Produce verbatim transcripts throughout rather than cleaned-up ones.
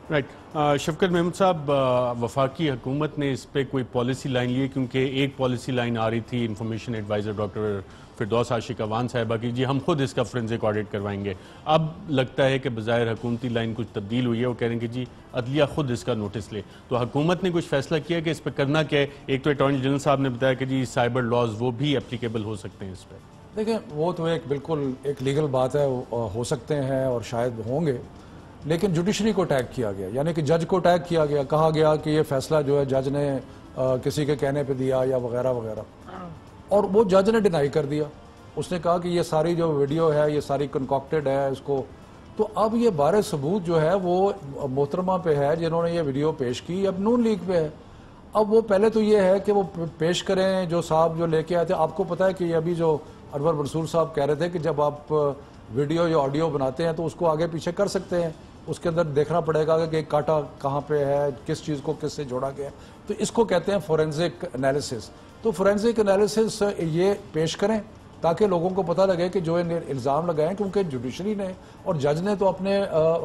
Right شفقت محمود صاحب، وفاقی حکومت نے اس پہ کوئی پالیسی لائن لی ہے؟ کیونکہ ایک پالیسی لائن آ رہی تھی information adviser doctor Firdous Ashiq Awan صاحبہ کی، جی ہم خود اس کا فرنزک آڈٹ کروائیں گے. اب لگتا ہے کہ بظاہر حکومتی لائن کچھ تبدیل ہوئی ہے، وہ کہہ رہے ہیں کہ جی عدلیہ خود اس کا نوٹس لے. تو حکومت نے کچھ فیصلہ کیا کہ اس پہ کرنا کیا ہے؟ ایک تو اٹارنی جنرل صاحب نے بتایا کہ جی سائبر لاز وہ بھی اپلیکیبل ہو سکتے ہیں اس پہ. دیکھیں وہ تو ایک بالکل ایک لیگل بات ہے، ہو سکتے ہیں اور شاید ہوں گے، لیکن جوڈیشری کو ٹیگ کیا گیا، یعنی کہ جج کو ٹیگ کیا گیا، کہا گیا کہ یہ فیصلہ جو ہے جج نے کسی کے کہنے پہ دیا یا وغیرہ وغیرہ، اور وہ جج نے ڈینائی کر دیا. اس نے کہا کہ یہ ساری جو ویڈیو ہے یہ ساری کنکاکٹڈ ہے اس کو. تو اب یہ بارے ثبوت جو ہے وہ محترمہ پہ ہے جنہوں نے یہ ویڈیو پیش کی، اب نون لیگ پہ ہے. اب وہ پہلے تو یہ ہے کہ وہ پیش کریں جو صاحب جو لے کے آئے تھے. آپ کو پتہ ہے کہ یہ ابھی جو انور منصور صاحب کہہ رہے تھے کہ جب آپ ویڈیو یا آڈیو بناتے ہیں تو اس کو آگے پیچھے کر سکتے ہیں، اس کے اندر دیکھنا پڑے گا کہ کاٹا کہاں پہ ہے، کس چیز کو کس سے جوڑا گیا. تو اس کو کہتے ہیں فورینزک انالیسس. تو فورینزک انالیسس یہ پیش کریں تاکہ لوگوں کو پتہ لگے کہ جو الزام لگائیں، کیونکہ جوڈیشری نے اور جج نے تو اپنے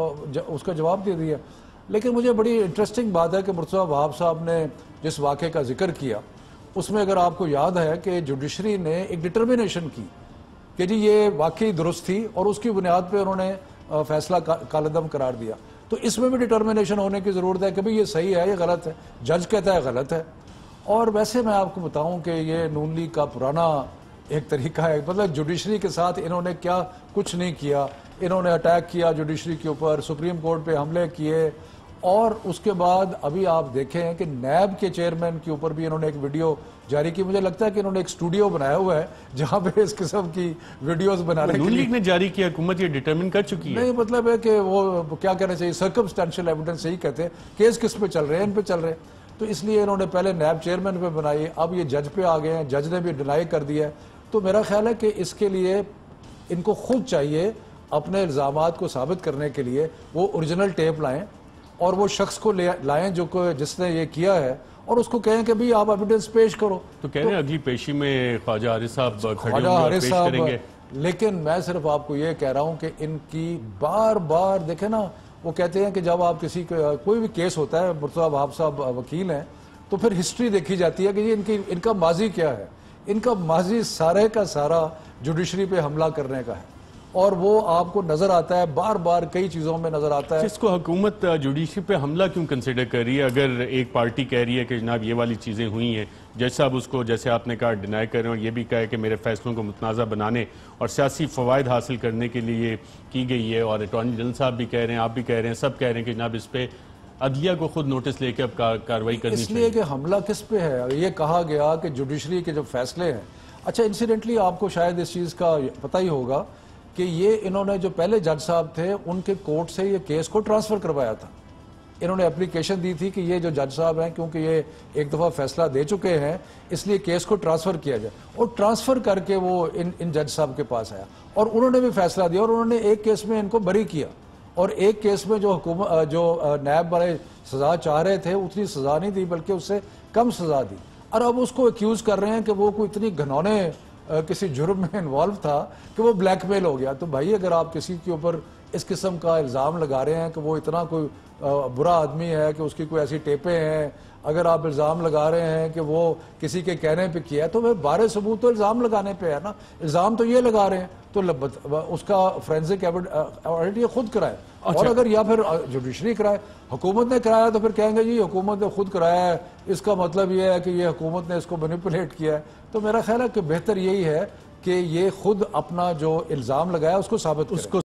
اس کا جواب دے دیا. لیکن مجھے بڑی انٹرسٹنگ بات ہے کہ مرتضیٰ وہاب صاحب نے جس واقعے کا ذکر کیا اس میں اگر آپ کو یاد ہے کہ جوڈیشری نے ایک ڈٹرمنیشن کی کہ جی یہ واقعی درست تھی اور اس کی بنیاد پہ انہوں نے فیصلہ کالعدم قرار دیا. تو اس میں بھی ڈٹرمنیشن ہونے کی ضرورت ہے کہ بھئی یہ صحیح ہے یہ غلط ہے. جج کہتا ہے غلط ہے. اور ویسے میں آپ کو بتاؤں کہ یہ نون لیگ کا پرانا ایک طریقہ ہے، مطلب جوڈیشری کے ساتھ انہوں نے کیا کچھ نہیں کیا. انہوں نے اٹیک کیا جوڈیشری کے اوپر، سپریم کورٹ پہ حملے کیے، اور اس کے بعد ابھی آپ دیکھیں کہ نیب کے چیئرمین کے اوپر بھی انہوں نے ایک ویڈیو جاری کی. مجھے لگتا ہے کہ انہوں نے ایک اسٹوڈیو بنایا ہوا ہے جہاں پہ اس قسم کی ویڈیوز بنانے کے لیے. نون لیگ نے جاری کیا، حکومت یہ ڈیٹرمن کر چکی ہے. نہیں مطلب ہے کہ وہ کیا کہنا چاہیے، سرکمسٹینشل ایویڈنس یہی کہتے ہیں، کیس کس پہ چل رہے ہیں، ان پہ چل رہے ہیں. تو اس لیے انہوں نے پہلے نیب چیئرمین پہ بنائی، اب یہ جج پہ آ گئے ہیں، جج نے بھی ڈینائی کر دیا ہے. تو میرا خیال ہے کہ اس کے لیے ان کو خود چاہیے اپنے الزامات کو ثابت کرنے کے لیے وہ اوریجنل ٹیپ لائیں اور وہ شخص کو لائیں جو جس نے یہ کیا ہے، اور اس کو کہیں کہ بھی آپ ایویڈنس پیش کرو. تو کہہ رہے ہیں اگلی پیشی میں خواجہ حارث صاحب خواجہ حارث صاحب. لیکن میں صرف آپ کو یہ کہہ رہا ہوں کہ ان کی بار بار دیکھیں نا، وہ کہتے ہیں کہ جب آپ کسی کوئی بھی کیس ہوتا ہے، مرتضیٰ وہاب صاحب وکیل ہیں، تو پھر ہسٹری دیکھی جاتی ہے کہ یہ ان کی ان کا ماضی کیا ہے. ان کا ماضی سارے کا سارا جوڈیشری پہ حملہ کرنے کا ہے، اور وہ آپ کو نظر آتا ہے بار بار کئی چیزوں میں نظر آتا ہے. اس کو حکومت جوڈیشری پہ حملہ کیوں کنسیڈر کر رہی ہے؟ اگر ایک پارٹی کہہ رہی ہے کہ جناب یہ والی چیزیں ہوئی ہیں، جج صاحب اس کو جیسے آپ نے کہا ڈینائی کر رہے ہیں، اور یہ بھی کہا ہے کہ میرے فیصلوں کو متنازع بنانے اور سیاسی فوائد حاصل کرنے کے لیے کی گئی ہے، اور اٹارنی جنرل صاحب بھی کہہ رہے ہیں، آپ بھی کہہ رہے ہیں، سب کہہ رہے ہیں کہ جناب اس پہ عدلیہ کو خود نوٹس لے کے اب کارروائی کرنی چاہیے. اس لیے کہ حملہ کس پہ ہے؟ یہ کہا گیا کہ جوڈیشری کے جو فیصلے ہیں. اچھا انسیڈنٹلی آپ کو شاید اس چیز کا پتہ ہی ہوگا کہ یہ انہوں نے جو پہلے جج صاحب تھے ان کے کورٹ سے یہ کیس کو ٹرانسفر کروایا تھا. انہوں نے اپلیکیشن دی تھی کہ یہ جو جج صاحب ہیں کیونکہ یہ ایک دفعہ فیصلہ دے چکے ہیں اس لیے کیس کو ٹرانسفر کیا جائے، اور ٹرانسفر کر کے وہ ان ان جج صاحب کے پاس آیا اور انہوں نے بھی فیصلہ دیا، اور انہوں نے ایک کیس میں ان کو بری کیا، اور ایک کیس میں جو حکومت جو نیب والے سزا چاہ رہے تھے اتنی سزا نہیں دی بلکہ اس سے کم سزا دی. اور اب اس کو ایکیوز کر رہے ہیں کہ وہ کوئی اتنی گھنونے کسی جرم میں انوالو تھا کہ وہ بلیک میل ہو گیا. تو بھائی اگر آپ کسی کے اوپر اس قسم کا الزام لگا رہے ہیں کہ وہ اتنا کوئی برا آدمی ہے کہ اس کی کوئی ایسی ٹیپیں ہیں، اگر آپ الزام لگا رہے ہیں کہ وہ کسی کے کہنے پہ کیا ہے، تو وہ بارے ثبوت تو الزام لگانے پہ ہے نا. الزام تو یہ لگا رہے ہیں تو اس کا فرینزک آڈٹ یہ خود کرائے، اور اگر یا پھر جوڈیشری کرائے. حکومت نے کرایا تو پھر کہیں گے جی حکومت نے خود کرایا ہے، اس کا مطلب یہ ہے کہ یہ حکومت نے اس کو مینیپولیٹ کیا ہے. تو میرا خیال ہے کہ بہتر یہی ہے کہ یہ خود اپنا جو الزام لگایا اس کو ثابت کرے.